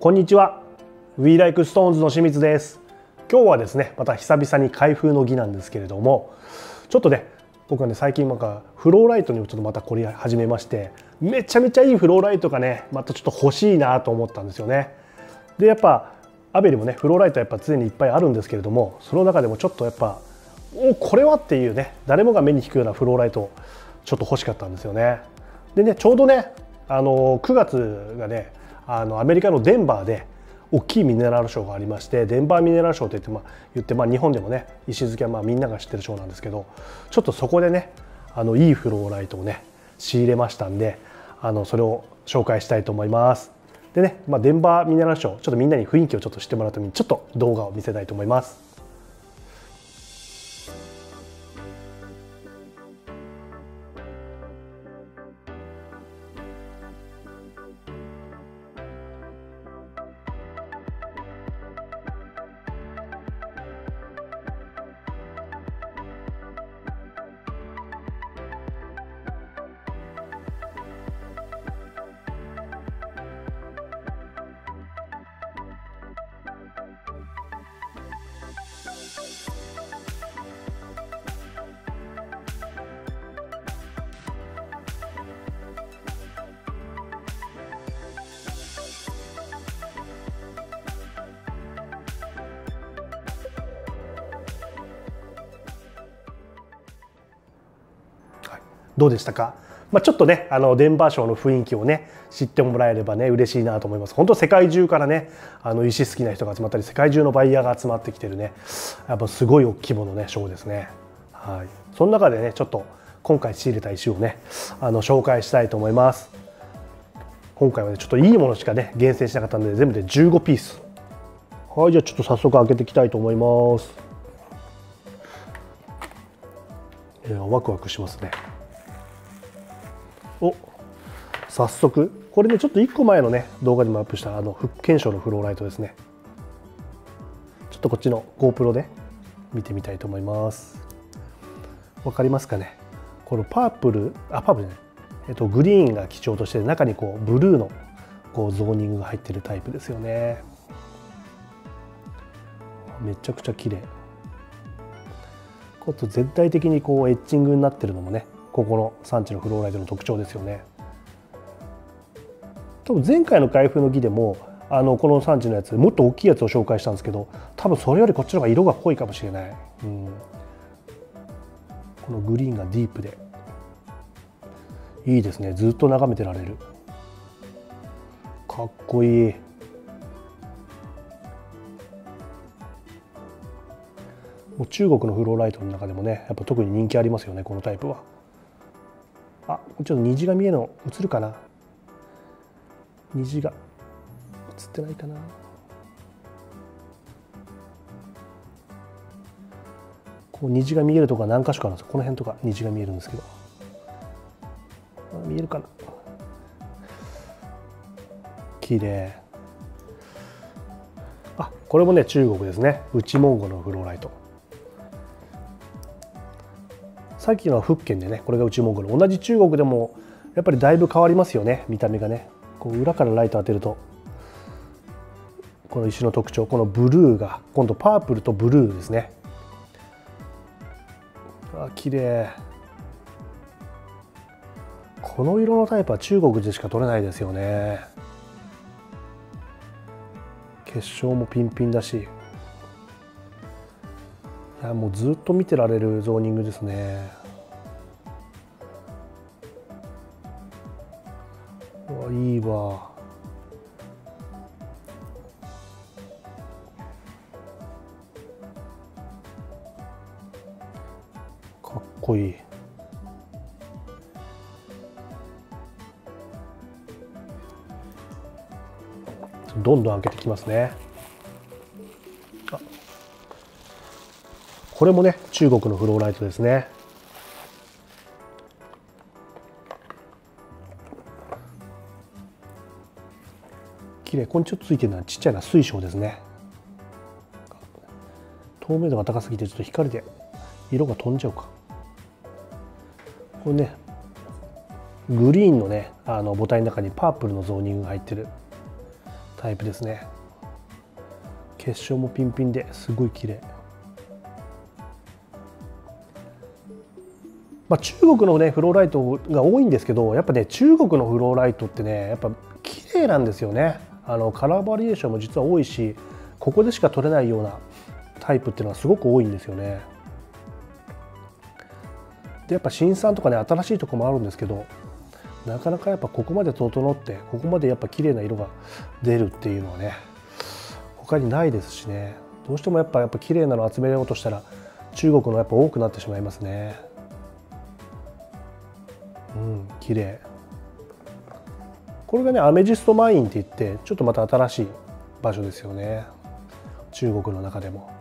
こんにちは。We Like Stones の清水です。今日はですね、また久々に開封の儀なんですけれども、ちょっとね、僕はね最近フローライトにちょっとまた凝り始めまして、めちゃめちゃいいフローライトがね、またちょっと欲しいなと思ったんですよね。で、やっぱアベリもね、フローライトはやっぱ常にいっぱいあるんですけれども、その中でもちょっとやっぱこれはっていうね、誰もが目に引くようなフローライトちょっと欲しかったんですよね。でね、ちょうどね、9月がね、アメリカのデンバーで大きいミネラルショーがありまして、デンバーミネラルショーって言って、日本でもね石付けはみんなが知ってるショーなんですけど、ちょっとそこでねいいフローライトをね仕入れましたんで、それを紹介したいと思います。でね、デンバーミネラルショー、ちょっとみんなに雰囲気をちょっと知ってもらうためにちょっと動画を見せたいと思います。どうでしたか？ちょっとねデンバーショーの雰囲気をね知ってもらえればね嬉しいなと思います。本当世界中からね石好きな人が集まったり、世界中のバイヤーが集まってきてるね、やっぱすごい大きいものねショーですね。はい、その中でねちょっと今回仕入れた石をね紹介したいと思います。今回はねちょっといいものしかね厳選しなかったので、全部で15ピース。はい、じゃあちょっと早速開けていきたいと思います。ワクワクしますね。早速これねちょっと1個前のね動画でもアップした福建省のフローライトですね。ちょっとこっちの GoPro で見てみたいと思います。わかりますかね？このパープルじゃない、グリーンが基調として、中にブルーのゾーニングが入ってるタイプですよね。めちゃくちゃ綺麗。全体的にエッチングになってるのもね、ここの産地のフローライトの特徴ですよね。多分前回の開封の儀でもこの産地のやつもっと大きいやつを紹介したんですけど、多分それよりこっちの方が色が濃いかもしれない。このグリーンがディープでいいですね。ずっと眺めてられる。かっこいい。もう中国のフローライトの中でもねやっぱ特に人気ありますよね、このタイプは。ちょっと虹が見えるの映るかな？虹が映ってないかな。虹が見えるところが何箇所かなんですよ。この辺とか虹が見えるんですけど、見えるかな。綺麗。これもね中国ですね。内モンゴルのフローライト。さっきのは福建でね、これが内モンゴル。同じ中国でもやっぱりだいぶ変わりますよね、見た目がね。裏からライト当てるとこの石の特徴、このブルーが今度パープルとブルーですね。綺麗。この色のタイプは中国でしか取れないですよね。結晶もピンピンだし、いやもうずっと見てられるゾーニングですね。いいわ。かっこいい。どんどん開けてきますね。これもね中国のフローライトですね。綺麗。ここにちょっとついてるのはちっちゃな水晶ですね。透明度が高すぎてちょっと光で色が飛んじゃうか。これねグリーンのねボタンの中にパープルのゾーニングが入ってるタイプですね。結晶もピンピンですごい綺麗。中国のねフローライトが多いんですけど、やっぱね中国のフローライトってねやっぱ綺麗なんですよね。カラーバリエーションも実は多いし、ここでしか取れないようなタイプっていうのはすごく多いんですよね。でやっぱ新産とかね新しいとこもあるんですけど、なかなかやっぱここまで整ってここまでやっぱ綺麗な色が出るっていうのはね他にないですしね。どうしてもやっぱ綺麗なのを集めようとしたら中国のやっぱ多くなってしまいますね。綺麗。これがねアメジストマインって言ってちょっとまた新しい場所ですよね、中国の中でも。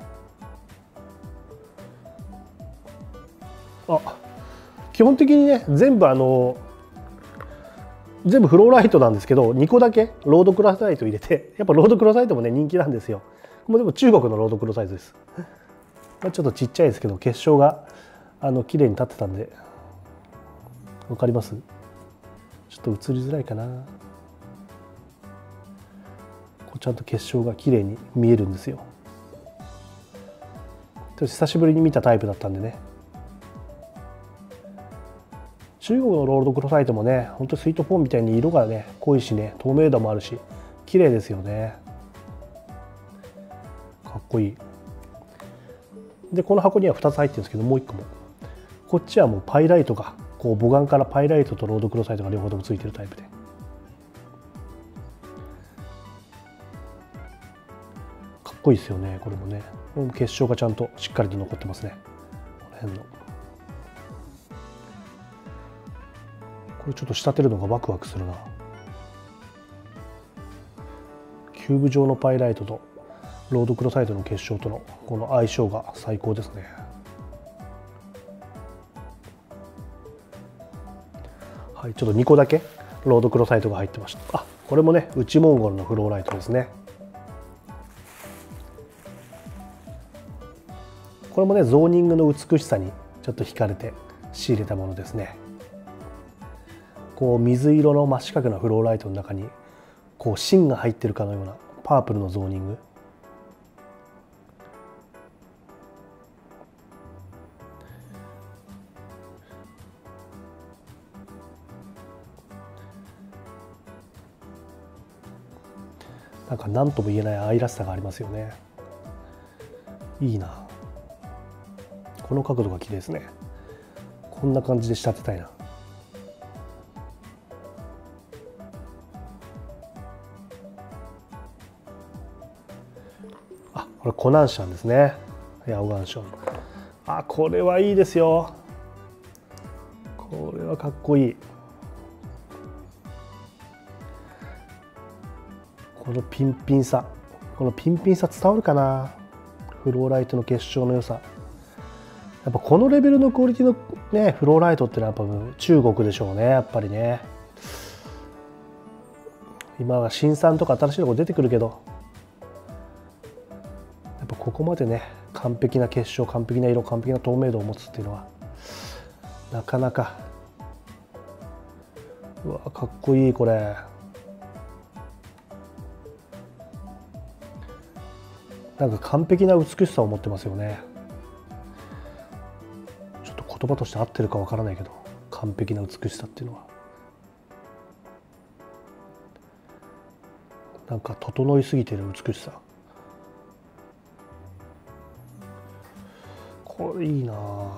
基本的にね全部フローライトなんですけど、2個だけロードクロサイト入れて、やっぱロードクロサイトもね人気なんですよ。もうでも中国のロードクロサイトです。ちょっとちっちゃいですけど結晶が綺麗に立ってたんで、わかります？ちょっと映りづらいかな。ちゃんと結晶が綺麗に見えるんですよ。久しぶりに見たタイプだったんでね。中国のロードクロサイトもね、ほんとスイートフォンみたいに色がね濃いしね、透明度もあるし綺麗ですよね。かっこいい。でこの箱には2つ入ってるんですけど、もう1個もこっちはもうパイライトがこう母眼からパイライトとロードクロサイトが両方ともついてるタイプで、かっこいいですよね。これもね結晶がちゃんとしっかりと残ってますね。この辺のこれちょっと仕立てるのがワクワクするな。キューブ状のパイライトとロードクロサイトの結晶とのこの相性が最高ですね。はい、ちょっと2個だけロードクロサイトが入ってました。これもね内モンゴルのフローライトですね。これもねゾーニングの美しさにちょっと惹かれて仕入れたものですね。こう水色の真四角なフローライトの中にこう芯が入ってるかのようなパープルのゾーニング。なんか何とも言えない愛らしさがありますよね。いいな。この角度が綺麗ですね。こんな感じで仕立てたいな。これコナンシャンですね。ヤオガンション。これはいいですよ。これはかっこいい。このピンピンさ、このピンピンさ伝わるかな。フローライトの結晶の良さ。やっぱこのレベルのクオリティのねフローライトってのはやっぱ中国でしょうね、やっぱりね。今は新産とか新しいとこ出てくるけど、やっぱここまでね完璧な結晶、完璧な色、完璧な透明度を持つっていうのはなかなか。うわかっこいい。これなんか完璧な美しさを持ってますよね。ちょっと言葉として合ってるかわからないけど、完璧な美しさっていうのはなんか整いすぎてる美しさ。これいいな。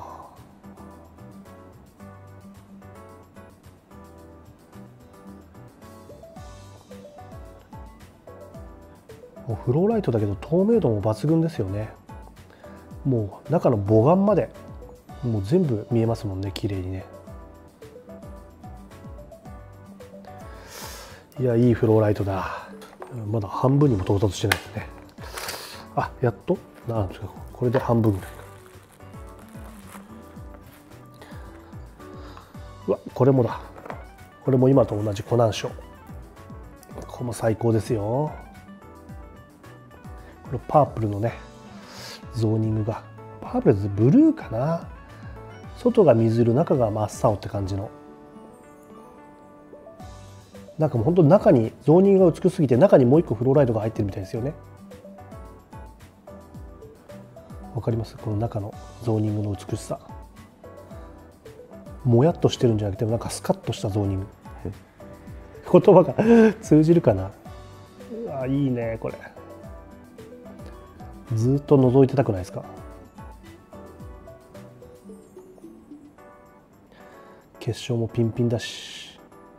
もうフローライトだけど透明度も抜群ですよね。もう中の母眼までもう全部見えますもんね、綺麗にね。いや、いいフローライトだ。まだ半分にも到達してないですね。やっとなんですか、これで半分ぐらい。これもだ。これも今と同じ湖南省。これも最高ですよ。これパープルのねゾーニングがパープルズブルーかな。外が水色、中が真っ青って感じのなんかもう本当中にゾーニングが美しすぎて中にもう一個フローライトが入ってるみたいですよね。わかります？この中のゾーニングの美しさ。もやっとしてるんじゃなくてなんかスカッとしたゾーニング。言葉が通じるかな。うわ、いいねこれ。ずっと覗いてたくないですか？結晶もピンピンだし。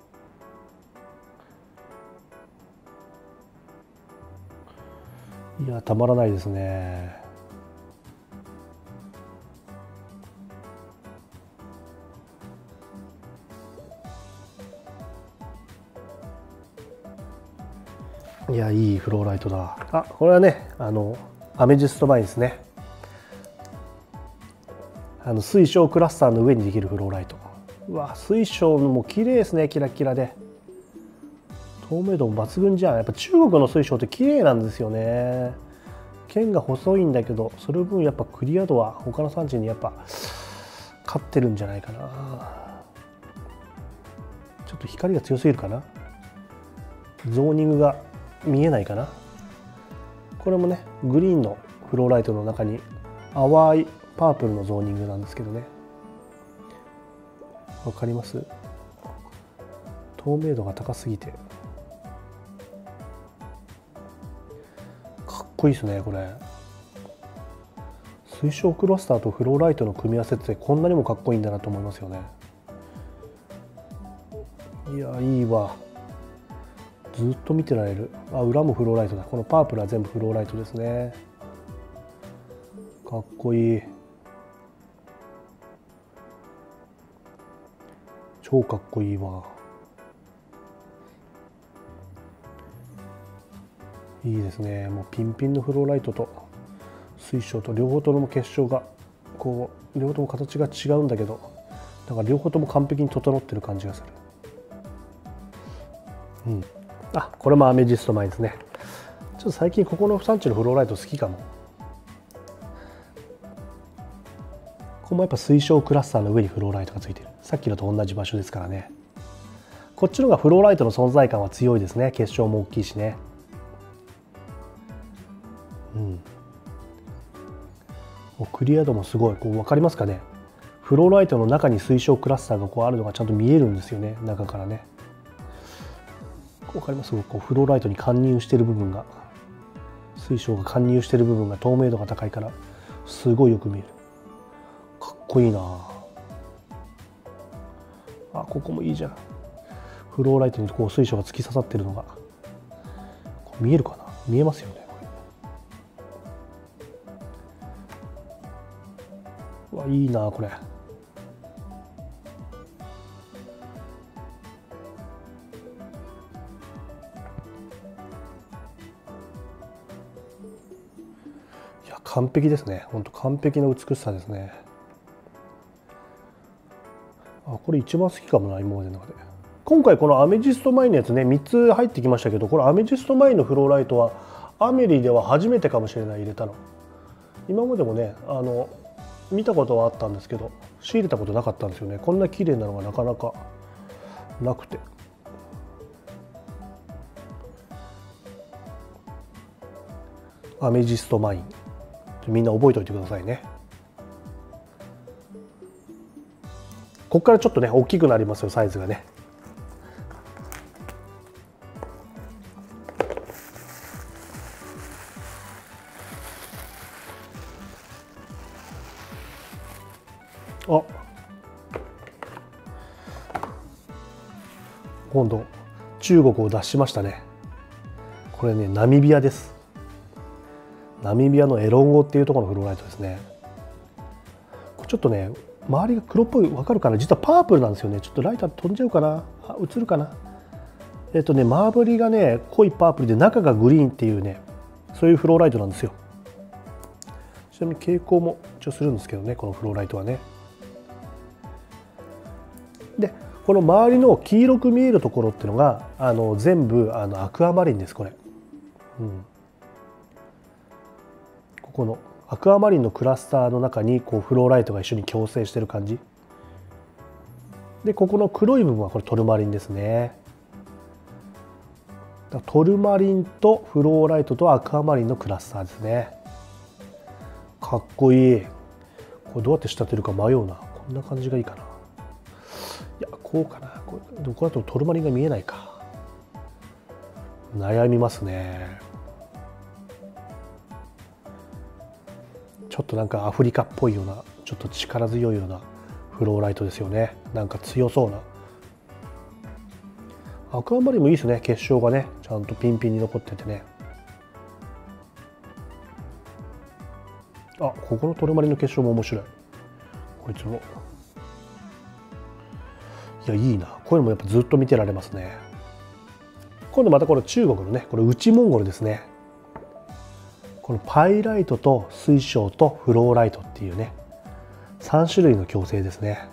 いや、たまらないですね。いや、いいフローライトだ。あ、これはね、アメジストマインですね。水晶クラスターの上にできるフローライト。うわ、水晶も綺麗ですね、キラキラで。透明度も抜群じゃん。やっぱ中国の水晶って綺麗なんですよね。剣が細いんだけど、その分やっぱクリア度は他の産地にやっぱ勝ってるんじゃないかな。ちょっと光が強すぎるかな。ゾーニングが見えないかな。これもね、グリーンのフローライトの中に淡いパープルのゾーニングなんですけどね。わかります？透明度が高すぎてかっこいいですね。これ水晶クラスターとフローライトの組み合わせってこんなにもかっこいいんだなと思いますよね。いや、いいわ。ずっと見てられる。あ、裏もフローライトだ。このパープルは全部フローライトですね。かっこいい。超かっこいいわ。いいですね。もうピンピンのフローライトと水晶と両方とも結晶がこう両方とも形が違うんだけど、なんか両方とも完璧に整ってる感じがする。うん。あ、これもアメジストマインですね。ちょっと最近ここの産地のフローライト好きかも。ここもやっぱ水晶クラスターの上にフローライトがついてる。さっきのと同じ場所ですからね。こっちの方がフローライトの存在感は強いですね。結晶も大きいしね。うん。クリア度もすごい。こう分かりますかね。フローライトの中に水晶クラスターがこうあるのがちゃんと見えるんですよね。中からね。分かります？こうフローライトに貫入している部分が、水晶が貫入している部分が透明度が高いからすごいよく見える。かっこいいなあ。ここもいいじゃん。フローライトにこう水晶が突き刺さってるのが見えるかな。見えますよね。うわ、いいなこれ。いや、完璧ですね。本当完璧な美しさですね。あ、これ一番好きかもな、今までの中で。今回このアメジストマインのやつね、3つ入ってきましたけど、これアメジストマインのフローライトはアメリでは初めてかもしれない、入れたの。今までもね、見たことはあったんですけど、仕入れたことなかったんですよね。こんな綺麗なのがなかなかなくて。アメジストマイン、みんな覚えておいてくださいね。ここからちょっとね大きくなりますよ、サイズがね。あ、今度中国を脱しましたね。これね、ナミビアです。ナミビアのエロンゴっていうところのフローライトですね。ちょっとね、周りが黒っぽい、わかるかな。実はパープルなんですよね。ちょっとライター飛んじゃうかな。あ、映るかな。周りがね濃いパープルで中がグリーンっていうね、そういうフローライトなんですよ。ちなみに蛍光も一応するんですけどね、このフローライトはね。でこの周りの黄色く見えるところっていうのが全部アクアマリンです、これ。うん、ここのアクアマリンのクラスターの中にこうフローライトが一緒に共生してる感じで、ここの黒い部分はこれトルマリンですね。 トルマリンとフローライトとアクアマリンのクラスターですね。かっこいい。これどうやって仕立てるか迷うな。こんな感じがいいかな。いや、こうかな。でもこれだとトルマリンが見えないか。悩みますね。ちょっとなんかアフリカっぽいような、ちょっと力強いようなフローライトですよね。なんか強そうな。アクアマリンもいいですね。結晶がねちゃんとピンピンに残っててね。あ、ここのトルマリンの結晶も面白い。こいつもいやいいな。こういうのもやっぱずっと見てられますね。今度またこれ中国のね、これ内モンゴルですね。このパイライトと水晶とフローライトっていうね3種類の共生ですね。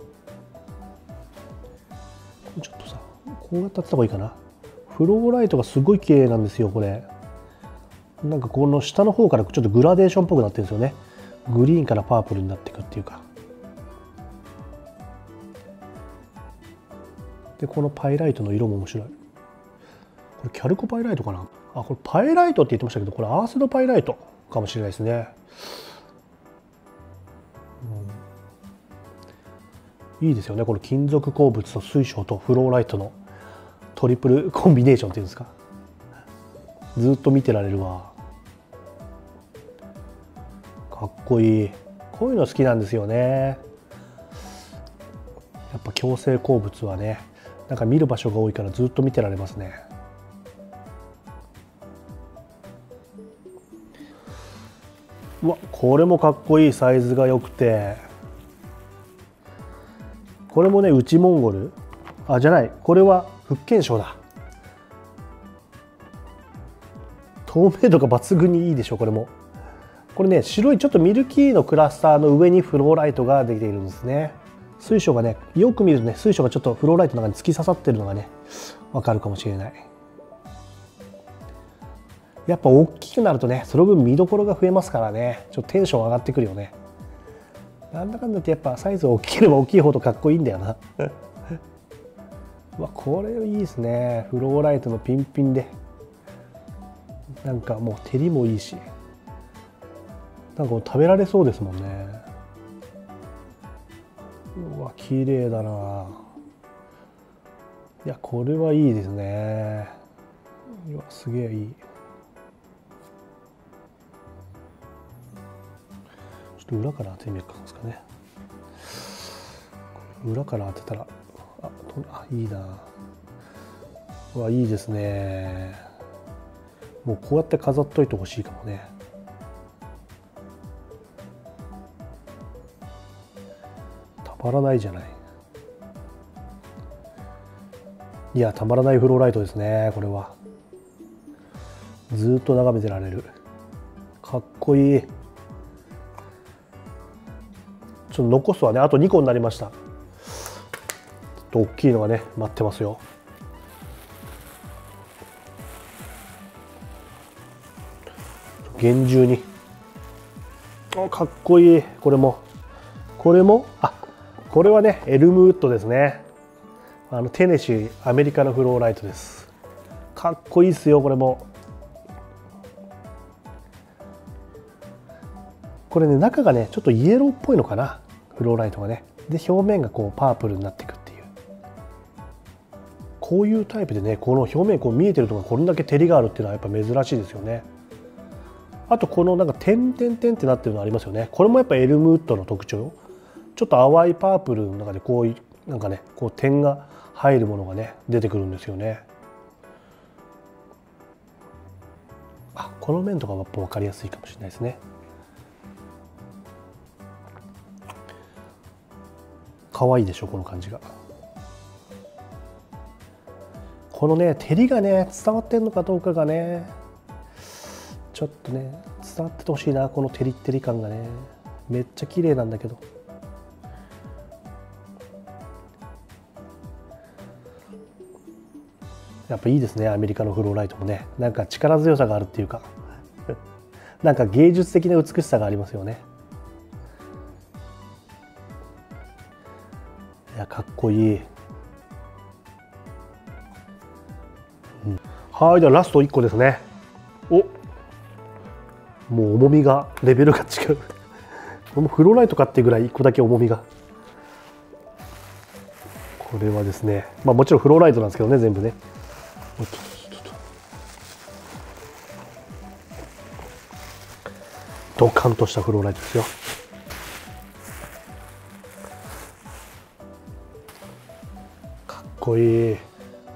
ちょっとさこうやってやった方がいいかな。フローライトがすごい綺麗なんですよ。これなんかこの下の方からちょっとグラデーションっぽくなってるんですよね。グリーンからパープルになっていくっていうか。でこのパイライトの色も面白い。これキャルコパイライトかな。あ、これパイライトって言ってましたけど、これアースドパイライトかもしれないですね。いいですよね。この金属鉱物と水晶とフローライトのトリプルコンビネーションっていうんですか。ずっと見てられるわ。かっこいい。こういうの好きなんですよね。やっぱ共生鉱物はね、なんか見る場所が多いからずっと見てられますね。うわ、これもかっこいい。サイズが良くて、これもね内モンゴル、あ、じゃない、これは福建省だ。透明度が抜群にいいでしょ。これもこれね白いちょっとミルキーのクラスターの上にフローライトができているんですね。水晶がねよく見るとね水晶がちょっとフローライトの中に突き刺さってるのがねわかるかもしれない。やっぱ大きくなるとねその分見どころが増えますからね、ちょっとテンション上がってくるよね。なんだかんだってやっぱサイズ大きければ大きいほどかっこいいんだよなうわ、これいいですね。フローライトのピンピンでなんかもう照りもいいし、なんか食べられそうですもんね。うわ綺麗だな。いやこれはいいですね。うわすげえいい。ちょっと裏から当ててみるかですかね。裏から当てたらいいな。うわいいですね。もうこうやって飾っといてほしいかもね。たまらないじゃない。いやたまらないフローライトですね。これはずっと眺めてられる。かっこいい。ちょっと残すはねあと2個になりました。ちょっと大きいのがね待ってますよ。厳重に。かっこいい。これもこれはねエルムウッドですね。テネシーアメリカのフローライトです。かっこいいですよ。これもこれね中がねちょっとイエローっぽいのかな、フローライトがね。で表面がこうパープルになっていくっていう、こういうタイプでねこの表面こう見えてるとかこれだけ照りがあるっていうのはやっぱ珍しいですよね。あとこのなんか点々点ってなってるのありますよね。これもやっぱエルムウッドの特徴。ちょっと淡いパープルの中でこういうなんかねこう点が入るものがね出てくるんですよね。あ、この面とかはやっぱ分かりやすいかもしれないですね。可愛いでしょこの感じが。このね照りがね伝わってんのかどうかがねちょっとね伝わっててほしいな。この照り照り感がねめっちゃ綺麗なんだけど。やっぱいいですねアメリカのフローライトもね。なんか力強さがあるっていうかなんか芸術的な美しさがありますよね。いやかっこいい。 はい、ではラスト1個ですね。お、もう重みがレベルが違うこのフローライトかっていうぐらい1個だけ重みが。これはですね、まあもちろんフローライトなんですけどね、全部ね。ドカンとしたフローライトですよ。かっこいい。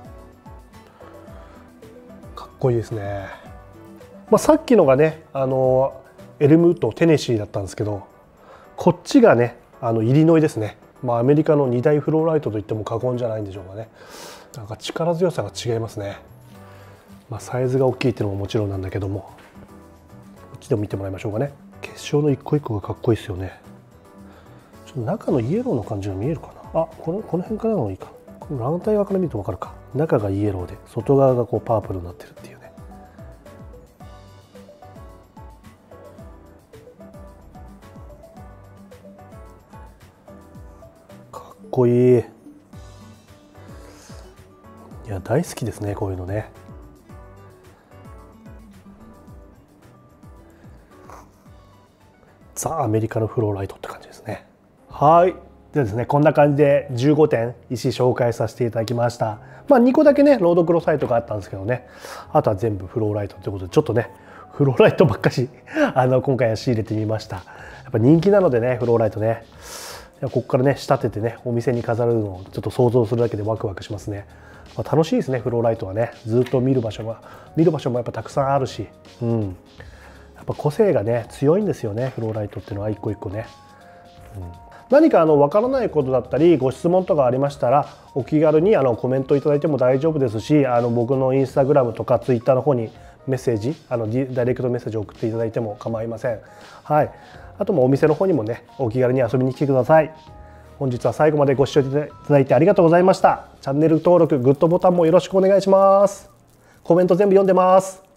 かっこいいですね。まあ、さっきのがね、エルムとテネシーだったんですけど、こっちがね、イリノイですね。まあ、アメリカの2大フローライトといっても過言じゃないんでしょうかね。なんか力強さが違いますね。まあ、サイズが大きいっていうのももちろんなんだけども、こっちでも見てもらいましょうかね。結晶の一個一個がかっこいいですよね。ちょっと中のイエローの感じが見えるかな。あ、この辺からの方がいいか。この反対側から見ると分かるか。中がイエローで外側がこうパープルになってるっていうね。かっこいい。いや、大好きですね、こういうのね。ザ・アメリカのフローライトって感じですね。はい。ではですね、こんな感じで15点石紹介させていただきました。まあ2個だけね、ロードクロサイトがあったんですけどね、あとは全部フローライトということで、ちょっとね、フローライトばっかし今回は仕入れてみました。やっぱ人気なのでね、フローライトね。ここからね、仕立ててね、お店に飾るのをちょっと想像するだけでワクワクしますね。まあ、楽しいですね、フローライトはね。ずっと見る場所もやっぱたくさんあるし、うん。やっぱ個性がね、強いんですよね、フローライトっていうのは一個一個ね。うん、何かわからないことだったりご質問とかありましたらお気軽にコメントいただいても大丈夫ですし、僕のインスタグラムとかツイッターの方にメッセージダイレクトメッセージを送っていただいても構いません。はい、あともお店の方にもねお気軽に遊びに来てください。本日は最後までご視聴いただいてありがとうございました。チャンネル登録グッドボタンもよろしくお願いします。コメント全部読んでます。